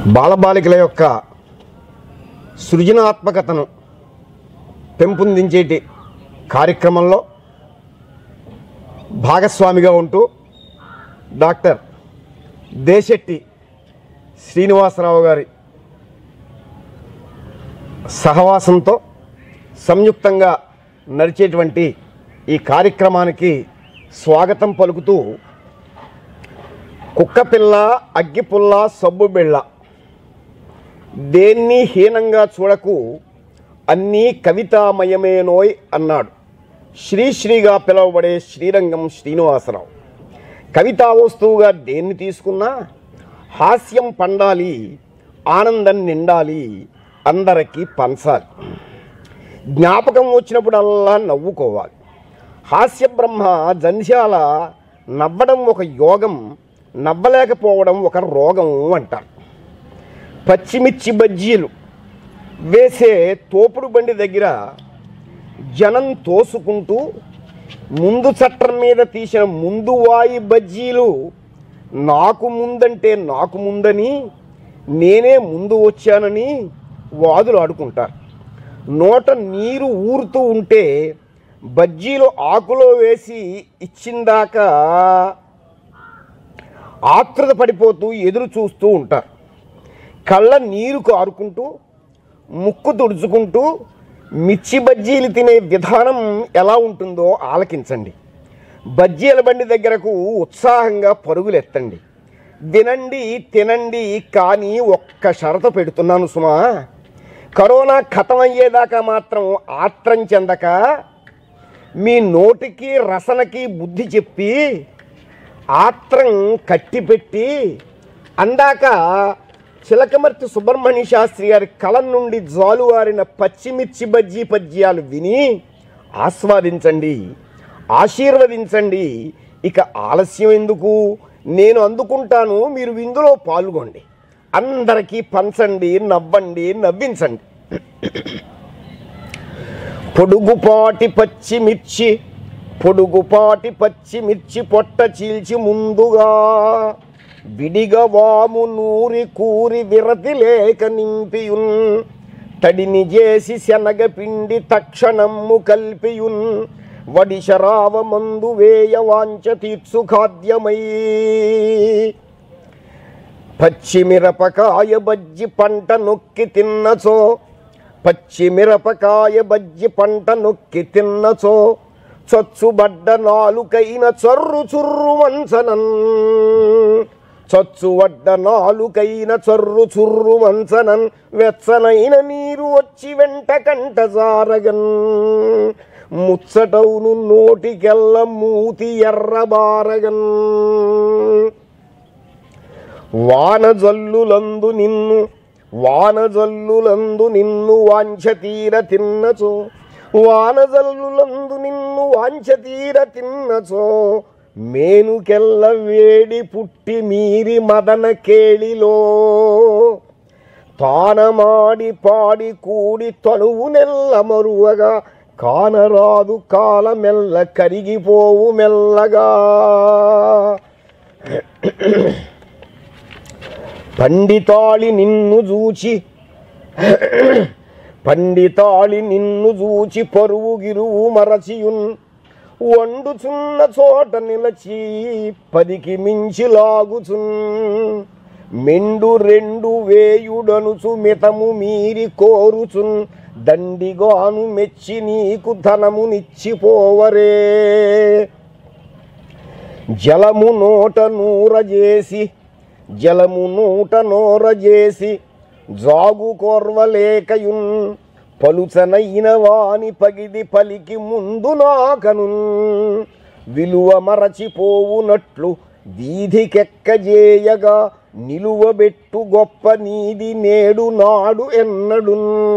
బాలబాలికల యొక్క సృజనాత్మకతను పెంపొందించేటి కార్యక్రమంలో భాగస్వామిగా ఉంటూ డాక్టర్ దేశెట్టి శ్రీనివాసరావు గారి సహవాసంతో సంయుక్తంగా నడిచేటువంటి ఈ కార్యక్రమానికి స్వాగతం పలుకుతూ కుక్కపిల్ల, అగ్గిపుల్ల, సబ్బు బిళ్ళ, దేన్ని హీనంగా చూడకు, అన్నీ కవితామయమేనోయ్ అన్నాడు శ్రీశ్రీగా పిలువబడే శ్రీరంగం శ్రీనివాసరావు. కవితా వస్తువుగా దేన్ని తీసుకున్నా హాస్యం పండాలి, ఆనందం నిండాలి, అందరికీ పంచాలి. జ్ఞాపకం వచ్చినప్పుడల్లా నవ్వుకోవాలి. హాస్య బ్రహ్మ జంధ్యాల నవ్వడం ఒక యోగం, నవ్వలేకపోవడం ఒక రోగం అంటారు. పచ్చిమిర్చి బజ్జీలు వేసే తోపుడు బండి దగ్గర జనం తోసుకుంటూ ముందు చట్టం మీద తీసిన ముందు వాయి బజ్జీలు నాకు ముందంటే నాకు ముందని, నేనే ముందు వచ్చానని వాదులు ఆడుకుంటారు. నోట నీరు ఊరుతూ ఉంటే బజ్జీలు ఆకులో వేసి ఇచ్చిందాకా ఆతృత పడిపోతూ ఎదురు చూస్తూ ఉంటారు. కళ్ళ నీరు కారుకుంటూ ముక్కు తుడుచుకుంటూ మిర్చి బజ్జీలు తినే విధానం ఎలా ఉంటుందో ఆలకించండి. బజ్జీల బండి దగ్గరకు ఉత్సాహంగా పరుగులెత్తండి. వినండి, తినండి, కానీ ఒక్క షరతు పెడుతున్నాను సుమా. కరోనా ఖతమయ్యేదాకా మాత్రం ఆత్రం చెందక మీ నోటికి రసనకి బుద్ధి చెప్పి ఆత్రం కట్టిపెట్టి అందాక చిలకమర్తి సుబ్రహ్మణ్య శాస్త్రి గారి కలం నుండి జాలువారిన పచ్చిమిర్చి బజ్జీ పద్యాలు విని ఆస్వాదించండి, ఆశీర్వదించండి. ఇక ఆలస్యం ఎందుకు? నేను అందుకుంటాను, మీరు ఇందులో పాల్గొండి. అందరికీ పంచండి, నవ్వండి, నవ్వించండి. పొడుగుపాటి పచ్చిమిర్చి పొట్ట చీల్చి ముందుగా విడిగా వాము నూరి కూరి విరతి లేక నింపియున్ తడిని చేసి శనగపిండి తక్షణమ్ము కల్పియున్ వడిశరావ మందు వేయ వాంచ తీర్చు ఖాద్యమై పచ్చిమిరపకాయ బజ్జి పంట నొక్కి తిన్నచో చచ్చుబడ్డ నాలుకైన చర్రు మంచనన్ వెచ్చనైన నీరు వచ్చి వెంట కంట జారగన్ ముచ్చటవును నోటికెల్ల మూతి ఎర్రబారగన్ వానజల్లులందు నిన్ను వాంఛతీర తిన్నచో మేనుకెల్ల వేడి పుట్టి మీరి మదన కేళిలో తానమాడి పాడి కూడి తనువు నెల్ల మరువగా కానరాదు కాలమెల్ల కరిగిపోవు మెల్లగా పండితాళి నిన్ను చూచి పరువు గిరువు మరచియున్ వండుచున్న చోట నిలచి పదికి మించి లాగుచున్ మెండు రెండు వేయుడనుచు మితము మీరి కోరుచున్ దండిగాను మెచ్చి నీకు ధనము నిచ్చిపోవరే జలము నోట నూర చేసి జాగు కోర్వలేకయున్ పలుచనైన వాని పగిది పలికి ముందు నాకను విలువ మరచిపోవునట్లు వీధికెక్కజేయగా నిలువబెట్టు గొప్ప నీది నేడు నాడు ఎన్నడు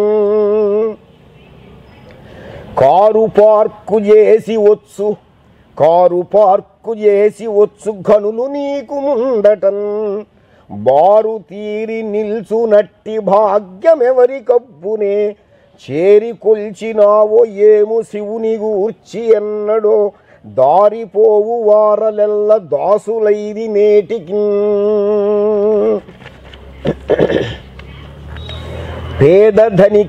కారు పార్కు చేసి వచ్చు ఘనులు నీకు ముందటన్ బారు తీరి నిల్చునట్టి భాగ్యమెవరి కబ్బునే చేరి కొల్చినావో ఏము శివుని గూర్చి ఎన్నడో దారిపోవు వారలెల్ల దాసులైది నేటికి పేద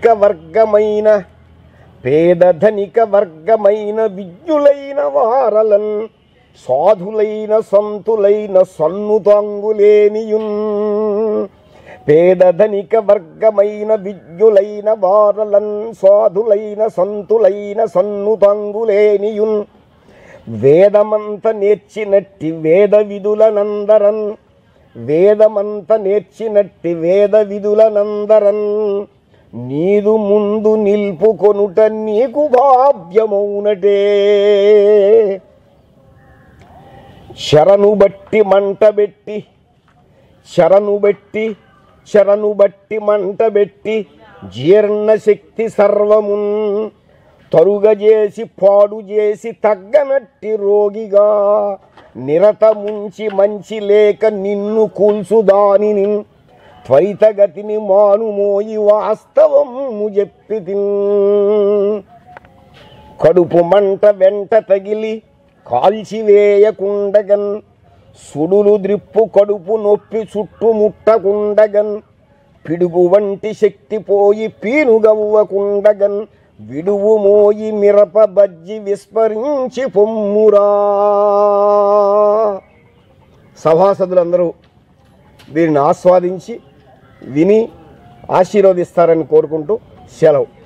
ధనిక వర్గమైన విజ్ఞులైన వారలన్ సాధులైన సంతులైన సన్నుతాంగులేనియున్. పేద ధనిక వర్గమైన విజ్ఞులైన వారలన్ సాధులైన సంతులైన సన్నుతాంగులేనియున్. వేదమంత నేర్చినట్టి వేద విధులనందరన్ నీదు ముందు నిల్పుకొనుట నీకు భావ్యమౌనటే. శరణు బట్టి మంటబెట్టి జీర్ణశక్తి సర్వమున్ తరుగజేసి పాడు చేసి తగ్గనట్టి రోగిగా నిరతముంచి మంచి లేక నిన్ను కూల్చుదానిని త్వరితగతిని మానుమోయి వాస్తవము చెప్పితిన్. కడుపు మంట వెంట తగిలి కాల్చివేయకుండగన్ సుడులు ద్రిప్పు కడుపు నొప్పి చుట్టుముట్టకుండగన్ పిడుగు వంటి శక్తి పోయి పీనుగవ్వకుండగన్ విడువు మోయి మిరప బజ్జి విస్మరించి పొమ్మురా. సభాసదులందరూ దీనిని ఆస్వాదించి విని ఆశీర్వదిస్తారని కోరుకుంటూ సెలవు.